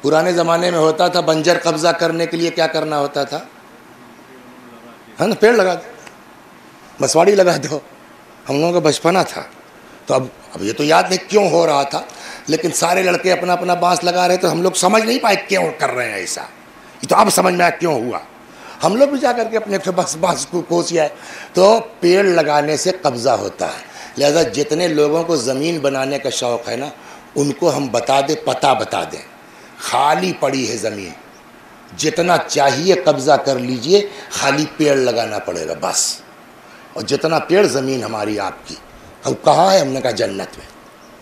پرانے زمانے میں ہوتا تھا بنجر قبضہ کرنے کے لیے کیا کرنا ہوتا تھا؟ ہے نا، پیڑ لگا دو، مسواڑی لگا دو. ہم لوگوں کا بچپنا تھا. تو اب یہ تو یاد نہیں کیوں ہو رہا تھا، لیکن سارے لڑکے اپنا اپنا بانس لگا رہے تو ہم لوگ سمجھ نہیں پائے کیوں کر رہے ہیں ایسا. یہ تو اب سمجھ میں آیا کیوں ہوا. ہم لوگ بھی جا کر کے اپنے بانس کو کوسیا ہے. تو پیڑ لگانے سے قبضہ ہوتا ہے. لہذا جتنے لوگوں کو زمین بنانے کا شوق ہے نا، ان کو ہم بتا دیں، پتہ بتا دیں، خالی پڑی ہے زمین، جتنا چاہیے قبضہ کر لیجئے، خالی پیڑ لگانا پڑے گا بس. اور جتنا پیڑ زمین ہماری آپ کی. اب کہاں ہے؟ ہم نے کہا جنت میں.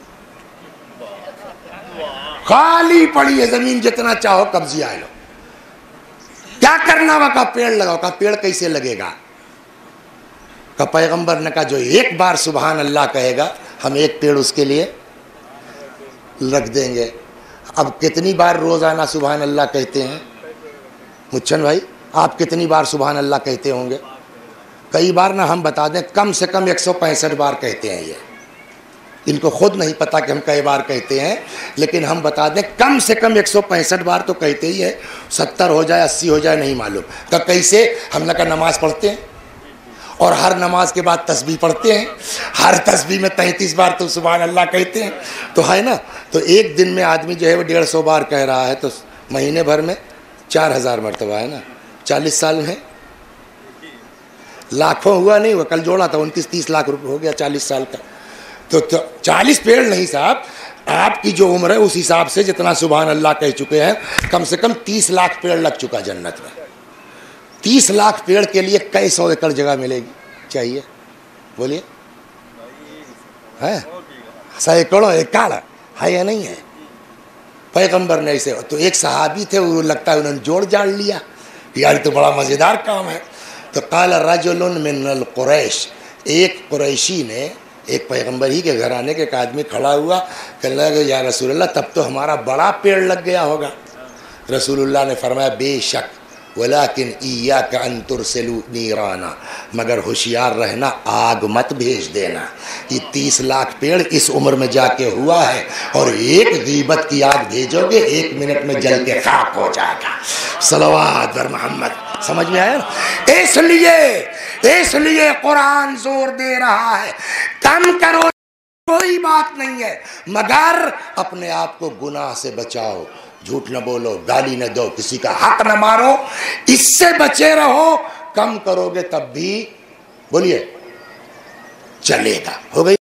خالی پڑی ہے زمین، جتنا چاہو قبضہ لو. کیا کرنا ہوا؟ کہا پیڑ لگاؤ. کہا پیڑ کیسے لگے گا؟ کہا پیغمبر نے کہا جو ایک بار سبحان اللہ کہے گا ہم ایک پیڑ اس کے لیے رکھ دیں گے. اب کتنی بار روزانہ سبحان اللہ کہتے ہیں مچھن بھائی؟ آپ کتنی بار سبحان اللہ کہتے ہوں گے؟ کئی بار نہ ہم بتا دیں، کم سے کم 165 بار کہتے ہیں. یہ ان کو خود نہیں پتا کہ ہم کئی بار کہتے ہیں، لیکن ہم بتا دیں کم سے کم 165 بار تو کہتے ہی ہے. 70 ہو جائے 80 ہو جائے نہیں معلوم. کہ کیسے؟ ہم نے کہا نماز پڑھتے ہیں اور ہر نماز کے بعد تسبیح پڑھتے ہیں. ہر تسبیح میں 33 بار تو سبحان اللہ کہتے ہیں. تو ہے نا، تو ایک دن میں آدمی جو ہے وہ 150 بار کہہ رہا ہے، تو مہینے بھر میں 4000 مرتبہ ہے نا. 40 سال میں لاکھوں ہوا نہیں. وہ کل جوڑا تھا 29-30 لاکھ روپے ہو گیا 40 سال کا. تو 40 پیڑ نہیں صاحب، آپ کی جو عمر ہے اس حساب سے جتنا سبحان اللہ کہہ چکے ہیں، کم سے کم 30 لاکھ پیڑ لگ چکا جنت میں. 30 لاکھ پیڑ کے لیے کئی 100 ایکڑ جگہ ملے گی چاہیے؟ بولیے، ہے 100 ایکڑ ہے یا نہیں ہے؟ پیغمبر نے ایسے. تو ایک صحابی تھے، وہ لگتا ہے انہوں نے جوڑ جاڑ لیا، یار تو بڑا مزیدار کام ہے. تو قال رجل من القریش، ایک قریشی نے، ایک پیغمبر ہی کے گھرانے کے ایک آدمی کھڑا ہوا، کہنے لگا یا رسول اللہ تب تو ہمارا بڑا پیڑ لگ گیا ہوگا. رسول اللہ نے فرمایا بے شک، ولیکن ایاک ان ترسلوا نیرانا، مگر ہوشیار رہنا آگ مت بھیج دینا. یہ 30 لاکھ پیڑ اس عمر میں جا کے ہوا ہے، اور ایک غیبت کی آگ بھیجو گے 1 منٹ میں جل کے خاک ہو جائے گا. صلوات بر محمد. سمجھ میں آیا؟ اس لیے قرآن زور دے رہا ہے کم کرو، کوئی بات نہیں ہے، مگر اپنے آپ کو گناہ سے بچاؤ. جھوٹ نہ بولو، گالی نہ دو، کسی کا حق نہ مارو، اس سے بچے رہو. کم کرو گے تب بھی بولیے چلے گا. ہو گئی.